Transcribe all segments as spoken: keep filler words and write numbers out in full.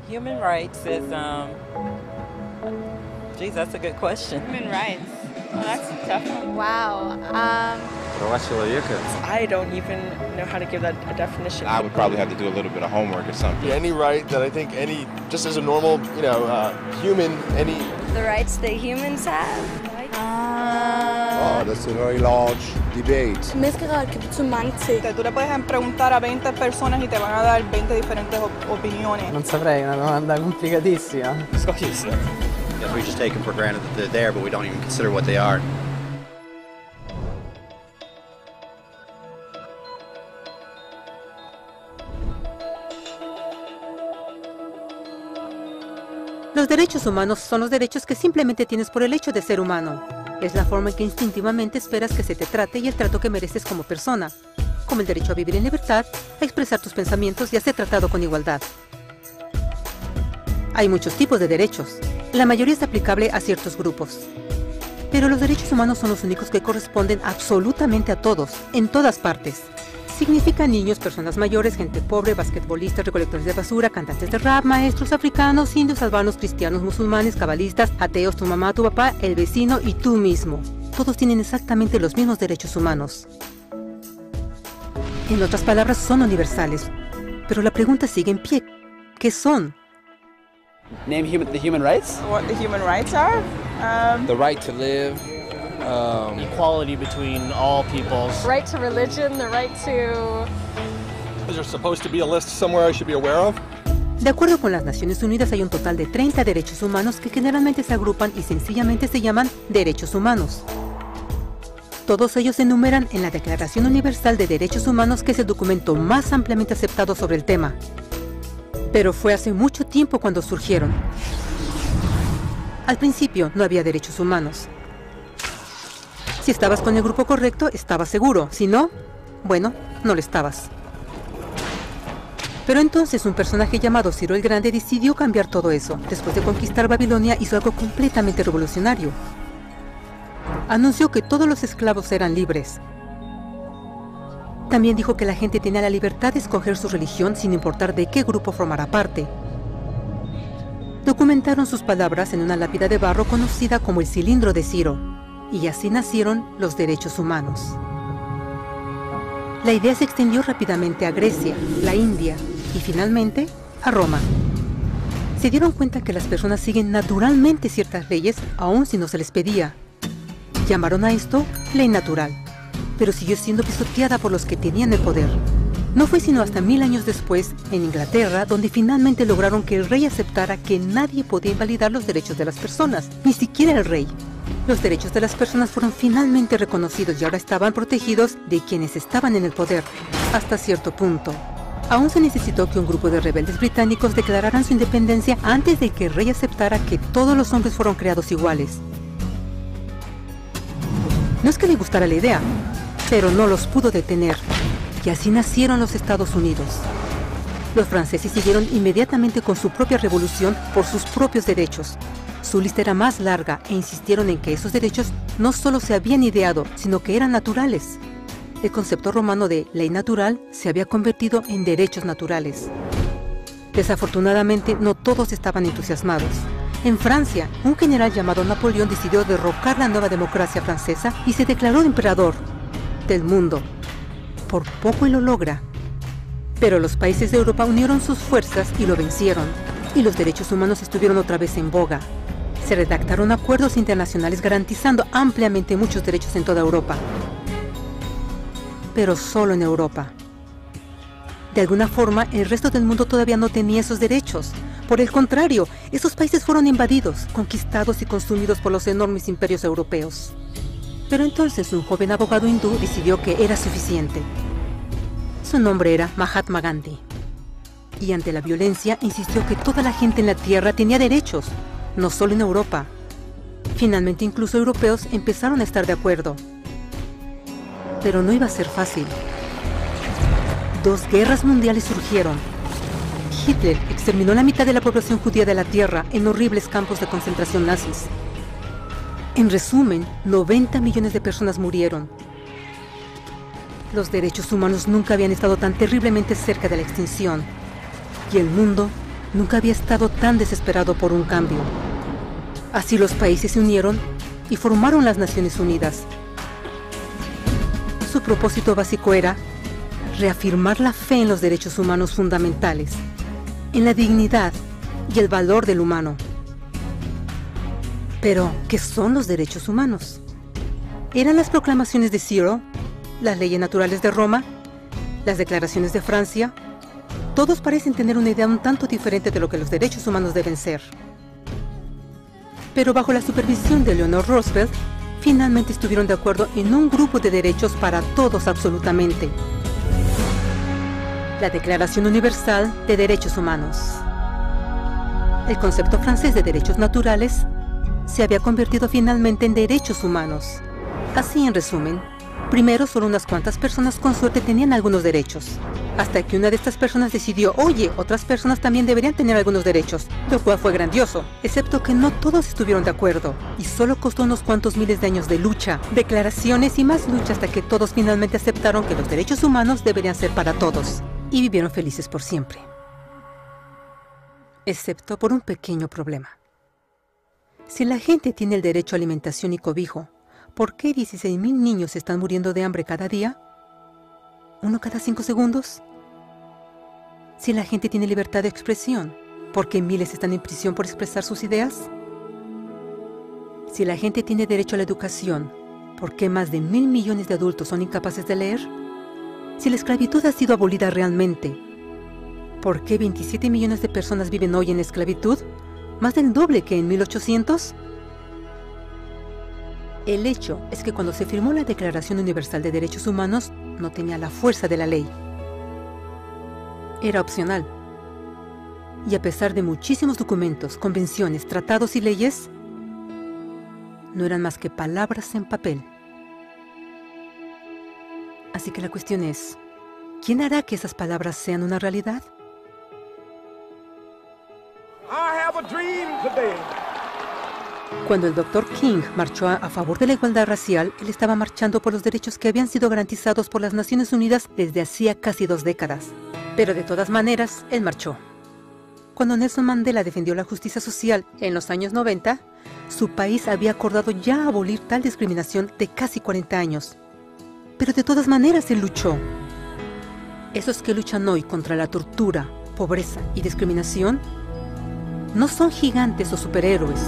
Human rights is, um, geez, that's a good question. Human rights. Well, that's a tough one. Wow. Um, I don't even know how to give that a definition. I would probably have to do a little bit of homework or something. Yeah, any right that I think any, just as a normal, you know, uh, human, any... the rights that humans have. Oh, that's a very large debate. Menneskerettigheder kan betyde mange ting. Tú le puedes preguntar a veinte personas y te van a dar veinte diferentes op opiniones. Non saprei, è una domanda complicatissima. Yes, we just take them for granted that they're there, but we don't even consider what they are. Los derechos humanos son los derechos que simplemente tienes por el hecho de ser humano. Es la forma en que instintivamente esperas que se te trate y el trato que mereces como persona, como el derecho a vivir en libertad, a expresar tus pensamientos y a ser tratado con igualdad. Hay muchos tipos de derechos. La mayoría es aplicable a ciertos grupos. Pero los derechos humanos son los únicos que corresponden absolutamente a todos, en todas partes. Significa niños, personas mayores, gente pobre, basquetbolistas, recolectores de basura, cantantes de rap, maestros africanos, indios, albanos, cristianos, musulmanes, cabalistas, ateos, tu mamá, tu papá, el vecino y tú mismo. Todos tienen exactamente los mismos derechos humanos. En otras palabras, son universales. Pero la pregunta sigue en pie. ¿Qué son? Name human, the human rights? What the human rights are? Um, The right to live. Um, Equality between all peoples. Right to religion, the right to... Is there supposed to be a list somewhere I should be aware of? De acuerdo con las Naciones Unidas, hay un total de treinta derechos humanos que generalmente se agrupan y sencillamente se llaman derechos humanos. Todos ellos se enumeran en la Declaración Universal de Derechos Humanos, que es el documento más ampliamente aceptado sobre el tema. Pero fue hace mucho tiempo cuando surgieron. Al principio no había derechos humanos. Si estabas con el grupo correcto, estabas seguro. Si no, bueno, no lo estabas. Pero entonces un personaje llamado Ciro el Grande decidió cambiar todo eso. Después de conquistar Babilonia, hizo algo completamente revolucionario. Anunció que todos los esclavos eran libres. También dijo que la gente tenía la libertad de escoger su religión sin importar de qué grupo formara parte. Documentaron sus palabras en una lápida de barro conocida como el Cilindro de Ciro, y así nacieron los derechos humanos. La idea se extendió rápidamente a Grecia, la India y finalmente a Roma. Se dieron cuenta que las personas siguen naturalmente ciertas leyes aun si no se les pedía. Llamaron a esto ley natural, pero siguió siendo pisoteada por los que tenían el poder. No fue sino hasta mil años después, en Inglaterra, donde finalmente lograron que el rey aceptara que nadie podía invalidar los derechos de las personas, ni siquiera el rey. Los derechos de las personas fueron finalmente reconocidos y ahora estaban protegidos de quienes estaban en el poder, hasta cierto punto. Aún se necesitó que un grupo de rebeldes británicos declararan su independencia antes de que el rey aceptara que todos los hombres fueron creados iguales. No es que le gustara la idea, pero no los pudo detener. Y así nacieron los Estados Unidos. Los franceses siguieron inmediatamente con su propia revolución por sus propios derechos. Su lista era más larga e insistieron en que esos derechos no solo se habían ideado, sino que eran naturales. El concepto romano de ley natural se había convertido en derechos naturales. Desafortunadamente, no todos estaban entusiasmados. En Francia, un general llamado Napoleón decidió derrocar la nueva democracia francesa y se declaró emperador del mundo. Por poco y lo logra. Pero los países de Europa unieron sus fuerzas y lo vencieron. Y los derechos humanos estuvieron otra vez en boga. Se redactaron acuerdos internacionales garantizando ampliamente muchos derechos en toda Europa. Pero solo en Europa. De alguna forma, el resto del mundo todavía no tenía esos derechos. Por el contrario, esos países fueron invadidos, conquistados y consumidos por los enormes imperios europeos. Pero entonces un joven abogado hindú decidió que era suficiente. Su nombre era Mahatma Gandhi. Y ante la violencia insistió que toda la gente en la tierra tenía derechos, no solo en Europa. Finalmente incluso europeos empezaron a estar de acuerdo. Pero no iba a ser fácil. Dos guerras mundiales surgieron. Hitler exterminó la mitad de la población judía de la tierra en horribles campos de concentración nazis. En resumen, noventa millones de personas murieron. Los derechos humanos nunca habían estado tan terriblemente cerca de la extinción. Y el mundo nunca había estado tan desesperado por un cambio. Así los países se unieron y formaron las Naciones Unidas. Su propósito básico era reafirmar la fe en los derechos humanos fundamentales, en la dignidad y el valor del humano. Pero, ¿qué son los derechos humanos? ¿Eran las proclamaciones de Zero, las leyes naturales de Roma, las declaraciones de Francia? Todos parecen tener una idea un tanto diferente de lo que los derechos humanos deben ser. Pero bajo la supervisión de Eleanor Roosevelt, finalmente estuvieron de acuerdo en un grupo de derechos para todos absolutamente. La Declaración Universal de Derechos Humanos. El concepto francés de derechos naturales se había convertido finalmente en derechos humanos. Así, en resumen, primero solo unas cuantas personas con suerte tenían algunos derechos, hasta que una de estas personas decidió, oye, otras personas también deberían tener algunos derechos, lo cual fue grandioso, excepto que no todos estuvieron de acuerdo, y solo costó unos cuantos miles de años de lucha, declaraciones y más lucha hasta que todos finalmente aceptaron que los derechos humanos deberían ser para todos, y vivieron felices por siempre. Excepto por un pequeño problema. Si la gente tiene el derecho a alimentación y cobijo, ¿por qué dieciséis mil niños están muriendo de hambre cada día? ¿Uno cada cinco segundos? Si la gente tiene libertad de expresión, ¿por qué miles están en prisión por expresar sus ideas? Si la gente tiene derecho a la educación, ¿por qué más de mil millones de adultos son incapaces de leer? Si la esclavitud ha sido abolida realmente, ¿por qué veintisiete millones de personas viven hoy en esclavitud? ¿Más del doble que en mil ochocientos? El hecho es que cuando se firmó la Declaración Universal de Derechos Humanos, no tenía la fuerza de la ley. Era opcional. Y a pesar de muchísimos documentos, convenciones, tratados y leyes, no eran más que palabras en papel. Así que la cuestión es, ¿quién hará que esas palabras sean una realidad? Cuando el doctor King marchó a, a favor de la igualdad racial, él estaba marchando por los derechos que habían sido garantizados por las Naciones Unidas desde hacía casi dos décadas. Pero de todas maneras, él marchó. Cuando Nelson Mandela defendió la justicia social en los años noventa, su país había acordado ya abolir tal discriminación de casi cuarenta años. Pero de todas maneras él luchó. Esos que luchan hoy contra la tortura, pobreza y discriminación no son gigantes o superhéroes.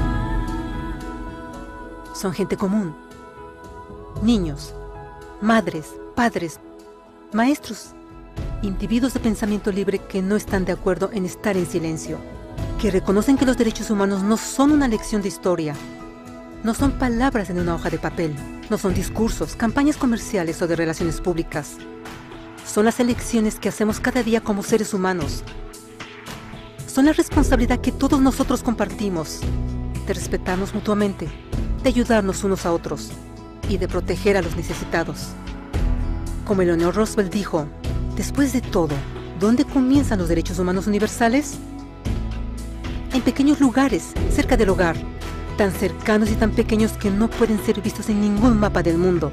Son gente común. Niños, madres, padres, maestros, individuos de pensamiento libre que no están de acuerdo en estar en silencio, que reconocen que los derechos humanos no son una lección de historia, no son palabras en una hoja de papel, no son discursos, campañas comerciales o de relaciones públicas. Son las elecciones que hacemos cada día como seres humanos. Son la responsabilidad que todos nosotros compartimos, de respetarnos mutuamente, de ayudarnos unos a otros y de proteger a los necesitados. Como Eleanor Roosevelt dijo, después de todo, ¿dónde comienzan los derechos humanos universales? En pequeños lugares, cerca del hogar, tan cercanos y tan pequeños que no pueden ser vistos en ningún mapa del mundo.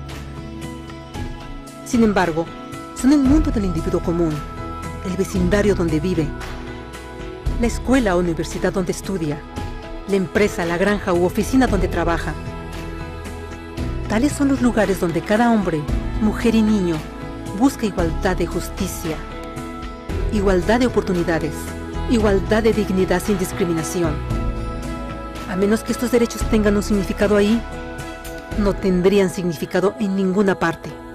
Sin embargo, son el mundo del individuo común, el vecindario donde vive, la escuela o universidad donde estudia, la empresa, la granja u oficina donde trabaja. Tales son los lugares donde cada hombre, mujer y niño busca igualdad de justicia, igualdad de oportunidades, igualdad de dignidad sin discriminación. A menos que estos derechos tengan un significado ahí, no tendrían significado en ninguna parte.